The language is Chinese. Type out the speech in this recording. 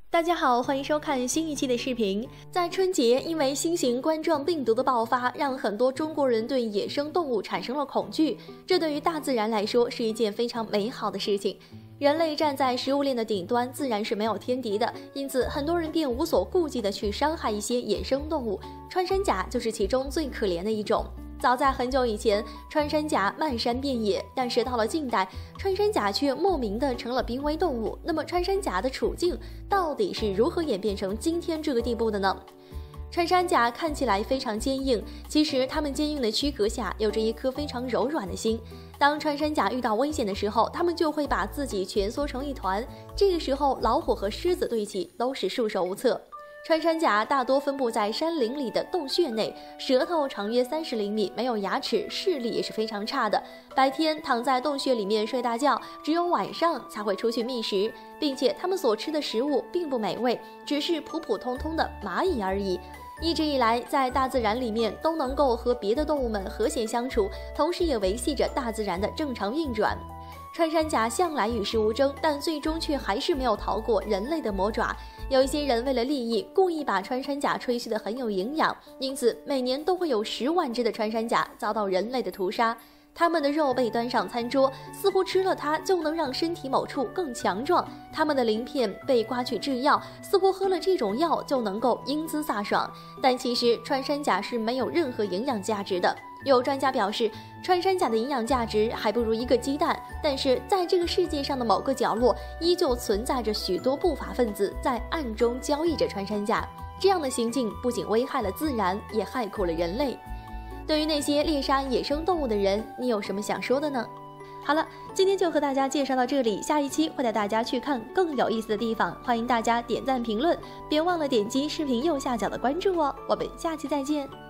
大家好，欢迎收看新一期的视频。在春节，因为新型冠状病毒的爆发，让很多中国人对野生动物产生了恐惧。这对于大自然来说是一件非常美好的事情。人类站在食物链的顶端，自然是没有天敌的，因此很多人便无所顾忌地去伤害一些野生动物。穿山甲就是其中最可怜的一种。早在很久以前，穿山甲漫山遍野，但是到了近代，穿山甲却莫名的成了濒危动物。那么穿山甲的处境到底是如何演变成今天这个地步的呢？穿山甲看起来非常坚硬，其实它们坚硬的躯壳下有着一颗非常柔软的心。当穿山甲遇到危险的时候，它们就会把自己蜷缩成一团，这个时候老虎和狮子对其都是束手无策。穿山甲大多分布在山林里的洞穴内，舌头长约30厘米，没有牙齿，视力也是非常差的。白天躺在洞穴里面睡大觉，只有晚上才会出去觅食，并且它们所吃的食物并不美味，只是普普通通的蚂蚁而已。一直以来，在大自然里面都能够和别的动物们和谐相处，同时也维系着大自然的正常运转。穿山甲向来与世无争，但最终却还是没有逃过人类的魔爪。有一些人为了利益，故意把穿山甲吹嘘得很有营养，因此每年都会有10万只的穿山甲遭到人类的屠杀。它们的肉被端上餐桌，似乎吃了它就能让身体某处更强壮；它们的鳞片被刮去制药，似乎喝了这种药就能够英姿飒爽。但其实穿山甲是没有任何营养价值的。有专家表示，穿山甲的营养价值还不如一个鸡蛋，但是在这个世界上的某个角落，依旧存在着许多不法分子在暗中交易着穿山甲。这样的行径不仅危害了自然，也害苦了人类。对于那些猎杀野生动物的人，你有什么想说的呢？好了，今天就和大家介绍到这里，下一期会带大家去看更有意思的地方，欢迎大家点赞评论，别忘了点击视频右下角的关注哦，我们下期再见。